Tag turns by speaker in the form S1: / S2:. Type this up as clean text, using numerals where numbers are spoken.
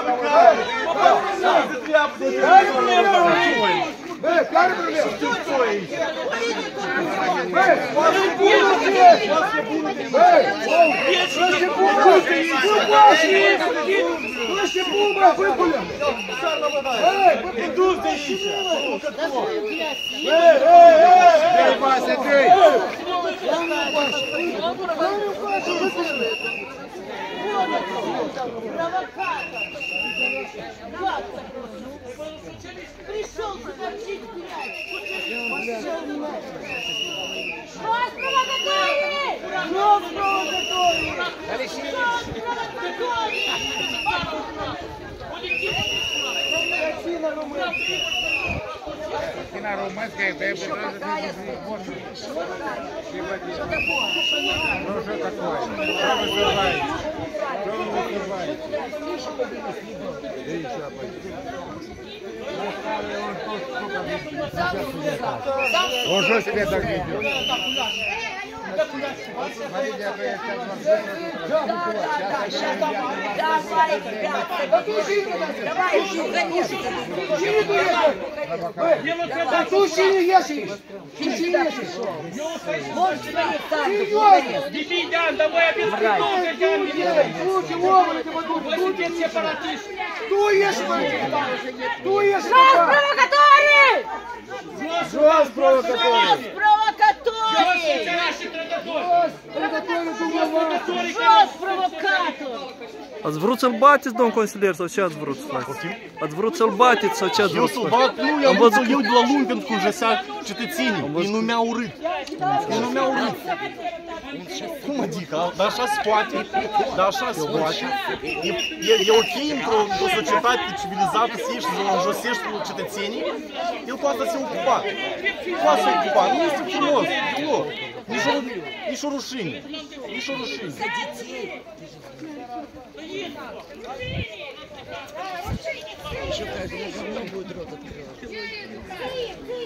S1: Пришел сообщить мяч.
S2: Картина румынская, да и что такое? Ну что такое? Что вы вызываете? Что вы вызываете? Он что себе так ведет? Смотрите, я сейчас
S3: Да туши не ешь! Туши не ешь!
S1: Можешь стоять там,
S4: Демидян, давай без придурка, Демидян!
S3: Руки, ломаны, ты подумай!
S4: Вы теперь сепаратист!
S3: Ту ешь, ту ешь!
S1: Провокаторы!
S3: Жёс провокаторы!
S1: Провокаторы! Жёс провокатор!
S5: Ați vrut să-l bateți, domn consilier, sau ce ați vrut să faceți? Ați vrut să-l bateți sau ce ați vrut să faceți?
S6: Nu, eu văzut eu de la luni când conjăsea cetățenii. Ei nu mi-au urât. Ei nu mi-au urât. Cum adică? Dar așa se poate. Dar așa se poate. E ok într-o societate civilizată să ieși să înjosești cetățenii? El cu asta se ocupa. Cu asta se ocupa. Nu este frumos. Deloc. Nici o rușine. Nici o rușine.
S1: Еще как говно будет рот открывать.